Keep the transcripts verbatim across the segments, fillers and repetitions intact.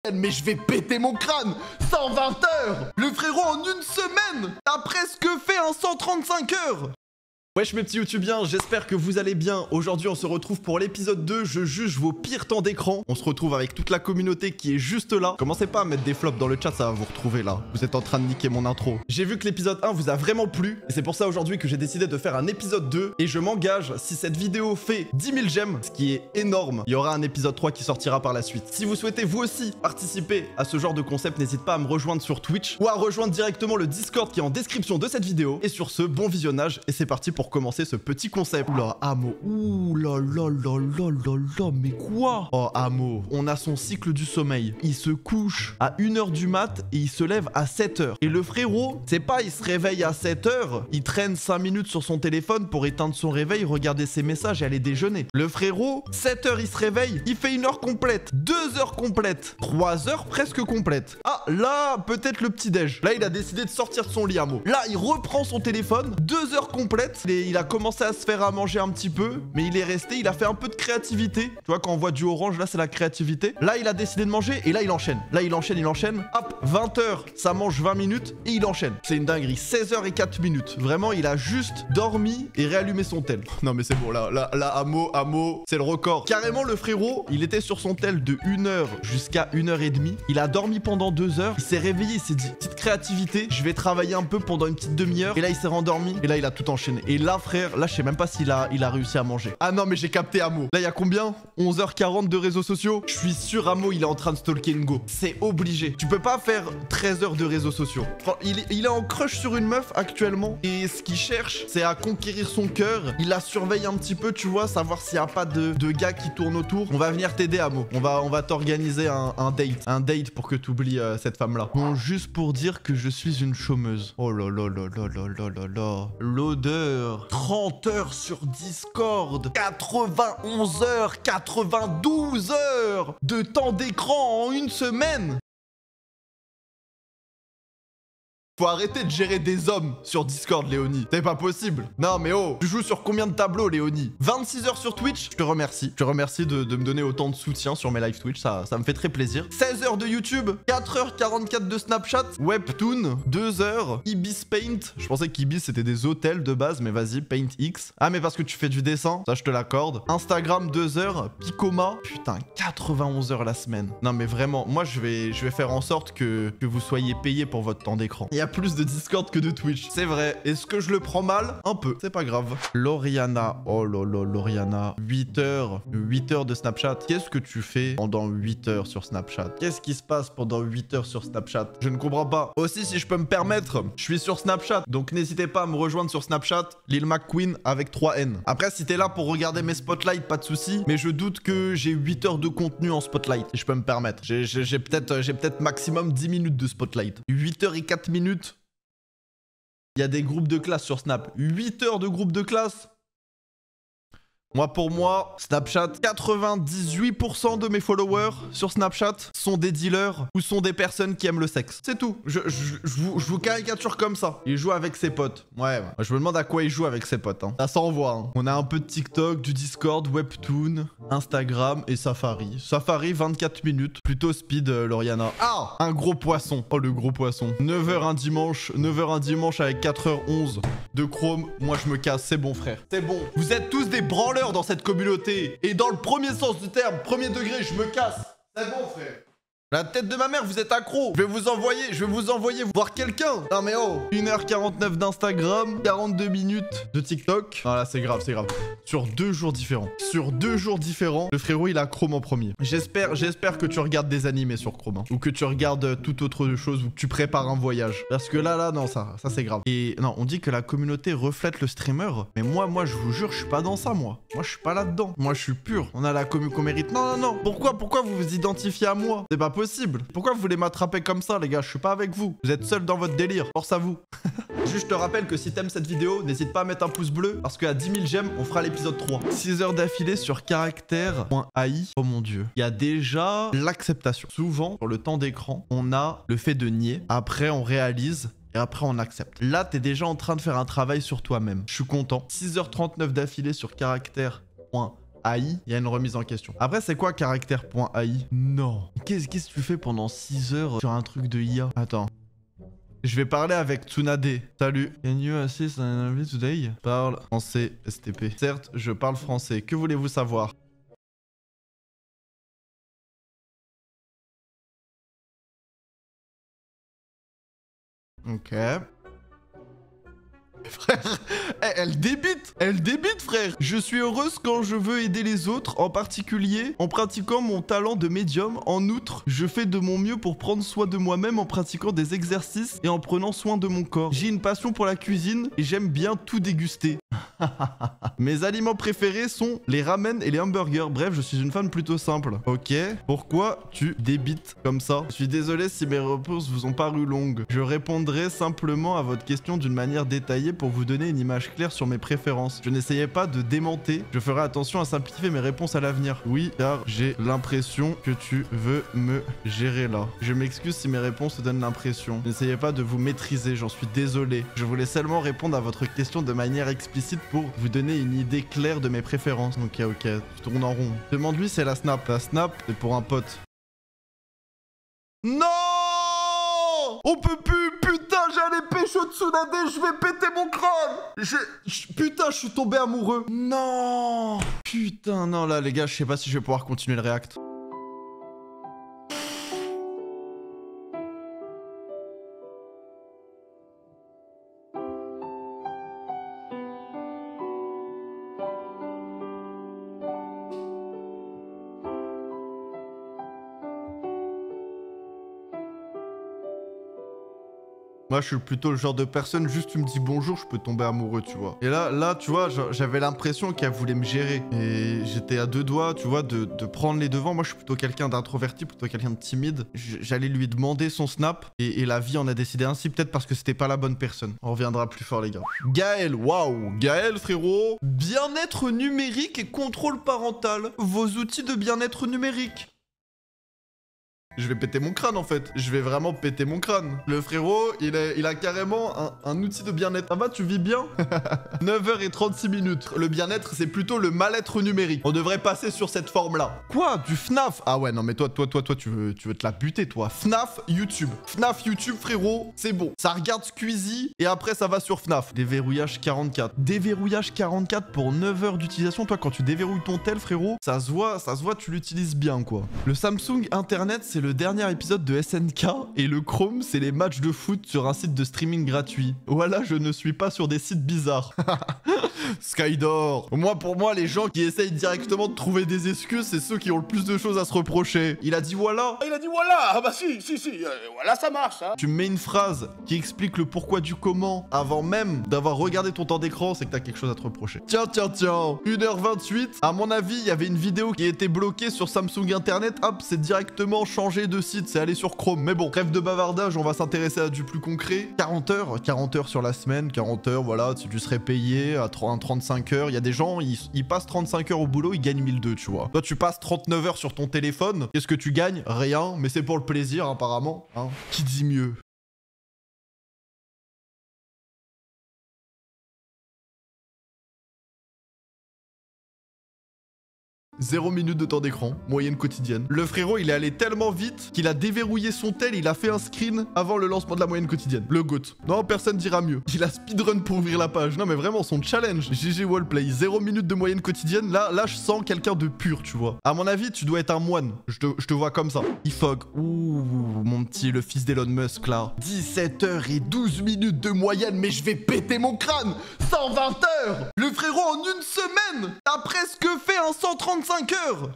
Mais je vais péter mon crâne. cent vingt heures. Le frérot, en une semaine, t'as presque fait un cent trente-cinq heures. Wesh mes petits youtubiens, j'espère que vous allez bien. Aujourd'hui on se retrouve pour l'épisode deux, je juge vos pires temps d'écran. On se retrouve avec toute la communauté qui est juste là. Commencez pas à mettre des flops dans le chat, ça va vous retrouver là. Vous êtes en train de niquer mon intro. J'ai vu que l'épisode un vous a vraiment plu. Et c'est pour ça aujourd'hui que j'ai décidé de faire un épisode deux. Et je m'engage, si cette vidéo fait dix mille j'aime, ce qui est énorme, il y aura un épisode trois qui sortira par la suite. Si vous souhaitez vous aussi participer à ce genre de concept, n'hésitez pas à me rejoindre sur Twitch ou à rejoindre directement le Discord qui est en description de cette vidéo. Et sur ce, bon visionnage et c'est parti pour commencer ce petit concept. Oula, Amo. Ouh là là là là là là, mais quoi? Oh, Amo. On a son cycle du sommeil. Il se couche à une heure du mat et il se lève à sept heures. Et le frérot, c'est pas il se réveille à sept heures, il traîne cinq minutes sur son téléphone pour éteindre son réveil, regarder ses messages et aller déjeuner. Le frérot, sept heures il se réveille, il fait une heure complète, deux heures complètes, trois heures presque complètes. Ah, là, peut-être le petit-déj. Là, il a décidé de sortir de son lit, Amo. Là, il reprend son téléphone, deux heures complètes, et il a commencé à se faire à manger un petit peu, mais il est resté, il a fait un peu de créativité. Tu vois, quand on voit du orange, là, c'est la créativité. Là, il a décidé de manger, et là, il enchaîne. Là, il enchaîne, il enchaîne. Hop, vingt heures, ça mange vingt minutes, et il enchaîne. C'est une dinguerie. seize heures et quatre minutes. Vraiment, il a juste dormi et réallumé son tel. Non, mais c'est bon, là, là, là, Amo, Amo, c'est le record. Carrément, le frérot, il était sur son tel de une heure jusqu'à une heure et demie. Il a dormi pendant deux heures. Il s'est réveillé, il s'est dit, petite créativité, je vais travailler un peu pendant une petite demi-heure. Et là, il s'est rendormi. Et là, il a tout enchaîné. Et là, frère, là, je sais même pas s'il a, il a réussi à manger. Ah non, mais j'ai capté Amo. Là, il y a combien? onze heures quarante de réseaux sociaux. Je suis sûr, Amo, il est en train de stalker Ngo. C'est obligé. Tu peux pas faire treize heures de réseaux sociaux. Enfin, il, il est en crush sur une meuf actuellement. Et ce qu'il cherche, c'est à conquérir son cœur. Il la surveille un petit peu, tu vois, savoir s'il n'y a pas de, de gars qui tournent autour. On va venir t'aider, Amo. On va, on va t'organiser un, un date. Un date pour que tu oublies euh, cette femme-là. Bon, juste pour dire que je suis une chômeuse. Oh là là là là là là là là. L'odeur. trente heures sur Discord, quatre-vingt-onze heures, quatre-vingt-douze heures de temps d'écran en une semaine. Faut arrêter de gérer des hommes sur Discord, Léonie. C'est pas possible. Non, mais oh, tu joues sur combien de tableaux, Léonie? vingt-six heures sur Twitch? Je te remercie. Je te remercie de, de me donner autant de soutien sur mes live Twitch. Ça, ça me fait très plaisir. seize heures de YouTube, quatre heures quarante-quatre de Snapchat, Webtoon, deux heures, Ibis Paint. Je pensais qu'Ibis c'était des hôtels de base, mais vas-y, Paint X. Ah, mais parce que tu fais du dessin, ça je te l'accorde. Instagram, deux heures, Picoma. Putain, quatre-vingt-onze heures la semaine. Non, mais vraiment, moi je vais, je vais faire en sorte que, que vous soyez payé pour votre temps d'écran. Il y a plus de Discord que de Twitch. C'est vrai. Est-ce que je le prends mal? Un peu. C'est pas grave. Lauriana. Oh lolo, Lauriana. huit heures. huit heures de Snapchat. Qu'est-ce que tu fais pendant huit heures sur Snapchat? Qu'est-ce qui se passe pendant huit heures sur Snapchat? Je ne comprends pas. Aussi, si je peux me permettre, je suis sur Snapchat. Donc n'hésitez pas à me rejoindre sur Snapchat. Lil McQueen avec trois N. Après, si t'es là pour regarder mes spotlights, pas de souci. Mais je doute que j'ai huit heures de contenu en spotlight. Si je peux me permettre. J'ai peut-être j'ai peut-être maximum dix minutes de spotlight. huit heures et quatre minutes. Il y a des groupes de classe sur Snap. huit heures de groupe de classe. Moi, pour moi, Snapchat, quatre-vingt-dix-huit pour cent de mes followers sur Snapchat sont des dealers ou sont des personnes qui aiment le sexe. C'est tout. Je, je, je, vous, je vous caricature comme ça. Il joue avec ses potes. Ouais, ouais. Je me demande à quoi il joue avec ses potes. Hein. Ça s'envoie. Hein. On a un peu de TikTok, du Discord, Webtoon, Instagram et Safari. Safari, vingt-quatre minutes. Plutôt speed, euh, Lauriana. Ah, un gros poisson. Oh, le gros poisson. neuf heures un dimanche. neuf heures un dimanche avec quatre heures onze de Chrome. Moi, je me casse. C'est bon, frère. C'est bon. Vous êtes tous des branleurs dans cette communauté. Et dans le premier sens du terme, premier degré, je me casse. C'est bon, frère. La tête de ma mère, vous êtes accro. Je vais vous envoyer, je vais vous envoyer voir quelqu'un. Non mais oh, une heure quarante-neuf d'Instagram, quarante-deux minutes de TikTok. Ah là, c'est grave, c'est grave. Sur deux jours différents. Sur deux jours différents, le frérot, il a Chrome en premier. J'espère, j'espère que tu regardes des animés sur Chrome. Hein. Ou que tu regardes toute autre chose, ou que tu prépares un voyage. Parce que là, là, non, ça, ça c'est grave. Et non, on dit que la communauté reflète le streamer. Mais moi, moi, je vous jure, je suis pas dans ça, moi. Moi, je suis pas là-dedans. Moi, je suis pur. On a la commu qu'on mérite. Non, non, non. Pourquoi, pourquoi vous vous identifiez à moi? C'est pas possible. Pourquoi vous voulez m'attraper comme ça, les gars? Je suis pas avec vous. Vous êtes seuls dans votre délire. Force à vous. Juste, je te rappelle que si t'aimes cette vidéo, n'hésite pas à mettre un pouce bleu parce qu'à dix mille j'aime, on fera l'épisode trois. six heures d'affilée sur caractère.ai. Oh mon dieu. Il y a déjà l'acceptation. Souvent, sur le temps d'écran, on a le fait de nier. Après, on réalise. Et après, on accepte. Là, t'es déjà en train de faire un travail sur toi-même. Je suis content. six heures trente-neuf d'affilée sur caractère.ai. A I, il y a une remise en question. Après, c'est quoi caractère.ai? Non. Qu'est-ce qu'est-ce que tu fais pendant six heures sur un truc de I A? Attends. Je vais parler avec Tsunade. Salut. Can you assist an interview today? Parle français S T P. Certes, je parle français. Que voulez-vous savoir? Ok. Frère, elle débite, elle débite frère. Je suis heureuse quand je veux aider les autres, en particulier en pratiquant mon talent de médium. En outre, je fais de mon mieux pour prendre soin de moi-même en pratiquant des exercices et en prenant soin de mon corps. J'ai une passion pour la cuisine et j'aime bien tout déguster. Mes aliments préférés sont les ramen et les hamburgers. Bref, je suis une femme plutôt simple. Ok, pourquoi tu débites comme ça? Je suis désolé si mes réponses vous ont paru longues. Je répondrai simplement à votre question d'une manière détaillée pour vous donner une image claire sur mes préférences. Je n'essayais pas de démenter. Je ferai attention à simplifier mes réponses à l'avenir. Oui, car j'ai l'impression que tu veux me gérer là. Je m'excuse si mes réponses te donnent l'impression. N'essayez pas de vous maîtriser, j'en suis désolé. Je voulais seulement répondre à votre question de manière explicite pour vous donner une idée claire de mes préférences. Ok, ok, tu tournes en rond. Demande-lui si c'est la snap. La snap, c'est pour un pote. Non! On peut plus! Putain, j'allais pécho Tsunade, je vais péter mon crâne! Je... je- Putain, je suis tombé amoureux. Non! Putain, non, là, les gars, je sais pas si je vais pouvoir continuer le react. Moi, je suis plutôt le genre de personne, juste tu me dis bonjour, je peux tomber amoureux, tu vois. Et là, là, tu vois, j'avais l'impression qu'elle voulait me gérer. Et j'étais à deux doigts, tu vois, de, de prendre les devants. Moi, je suis plutôt quelqu'un d'introverti, plutôt quelqu'un de timide. J'allais lui demander son snap. Et, et la vie en a décidé ainsi, peut-être parce que c'était pas la bonne personne. On reviendra plus fort, les gars. Gaël, waouh. Gaël, frérot. Bien-être numérique et contrôle parental. Vos outils de bien-être numérique. Je vais péter mon crâne en fait, je vais vraiment péter mon crâne. Le frérot, il, est, il a carrément un, un outil de bien-être. Ça va, tu vis bien? neuf heures trente-six minutes. Le bien-être, c'est plutôt le mal-être numérique. On devrait passer sur cette forme-là. Quoi? Du F N A F? Ah ouais, non mais toi, toi, toi, toi, tu veux, tu veux te la buter, toi. F N A F YouTube. F N A F YouTube, frérot, c'est bon. Ça regarde Squeezie et après, ça va sur F N A F. Déverrouillage quarante-quatre. Déverrouillage quarante-quatre pour neuf heures d'utilisation. Toi, quand tu déverrouilles ton tel, frérot, ça se voit, ça se voit, tu l'utilises bien, quoi. Le Samsung Internet, c'est le dernier épisode de S N K et le Chrome, c'est les matchs de foot sur un site de streaming gratuit. Voilà, je ne suis pas sur des sites bizarres. Skydor. Moi, pour moi, les gens qui essayent directement de trouver des excuses, c'est ceux qui ont le plus de choses à se reprocher. Il a dit voilà. Il a dit voilà. Ah bah si, si, si. Euh, voilà, ça marche, hein. Tu me mets une phrase qui explique le pourquoi du comment avant même d'avoir regardé ton temps d'écran, c'est que t'as quelque chose à te reprocher. Tiens, tiens, tiens. une heure vingt-huit. À mon avis, il y avait une vidéo qui était bloquée sur Samsung Internet. Hop, c'est directement changé de site, c'est aller sur Chrome. Mais bon, trêve de bavardage, on va s'intéresser à du plus concret. quarante heures, quarante heures sur la semaine, quarante heures, voilà, tu serais payé à trente-cinq heures. Il y a des gens, ils, ils passent trente-cinq heures au boulot, ils gagnent mille deux, tu vois. Toi, tu passes trente-neuf heures sur ton téléphone, qu'est-ce que tu gagnes? Rien, mais c'est pour le plaisir, apparemment. Hein. Qui dit mieux? Zéro minute de temps d'écran, moyenne quotidienne. Le frérot, il est allé tellement vite qu'il a déverrouillé son tel, il a fait un screen avant le lancement de la moyenne quotidienne. Le GOAT. Non, personne dira mieux. Il a speedrun pour ouvrir la page. Non, mais vraiment, son challenge. G G Wallplay, zéro minute de moyenne quotidienne. Là, là, je sens quelqu'un de pur, tu vois. À mon avis, tu dois être un moine. Je te, je te vois comme ça. Ifog. Ouh, mon petit, le fils d'Elon Musk, là. dix-sept heures et douze minutes de moyenne, mais je vais péter mon crâne. cent vingt heures. Le frérot, en une semaine, t'as presque fait un cent trente-cinq heures.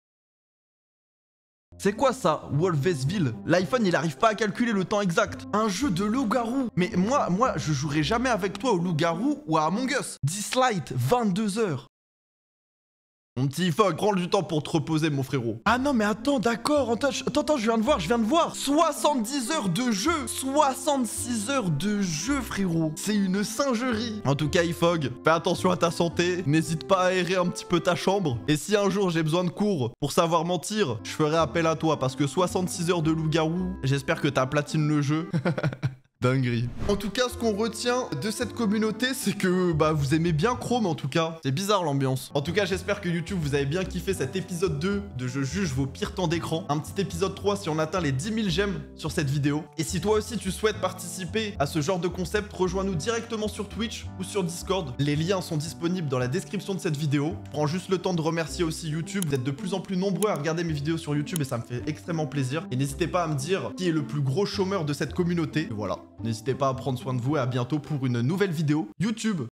C'est quoi ça, Wolvesville? L'iPhone, il arrive pas à calculer le temps exact. Un jeu de loup-garou. Mais moi, moi, je jouerai jamais avec toi au loup-garou ou à Among Us. dix light, vingt-deux heures. Mon petit Fogg, prends du temps pour te reposer, mon frérot. Ah non, mais attends, d'accord. Attends, attends, je viens de voir, je viens de voir. soixante-dix heures de jeu. soixante-six heures de jeu, frérot. C'est une singerie. En tout cas, Ifog, fais attention à ta santé. N'hésite pas à aérer un petit peu ta chambre. Et si un jour j'ai besoin de cours pour savoir mentir, je ferai appel à toi. Parce que soixante-six heures de loup-garou, j'espère que t'as platine le jeu. Dinguerie. En tout cas, ce qu'on retient de cette communauté, c'est que bah vous aimez bien Chrome en tout cas. C'est bizarre l'ambiance. En tout cas, j'espère que YouTube, vous avez bien kiffé cet épisode deux de Je juge vos pires temps d'écran. Un petit épisode trois si on atteint les dix mille j'aime sur cette vidéo. Et si toi aussi tu souhaites participer à ce genre de concept, rejoins-nous directement sur Twitch ou sur Discord. Les liens sont disponibles dans la description de cette vidéo. Je prends juste le temps de remercier aussi YouTube. Vous êtes de plus en plus nombreux à regarder mes vidéos sur YouTube et ça me fait extrêmement plaisir. Et n'hésitez pas à me dire qui est le plus gros chômeur de cette communauté. Et voilà. N'hésitez pas à prendre soin de vous et à bientôt pour une nouvelle vidéo YouTube.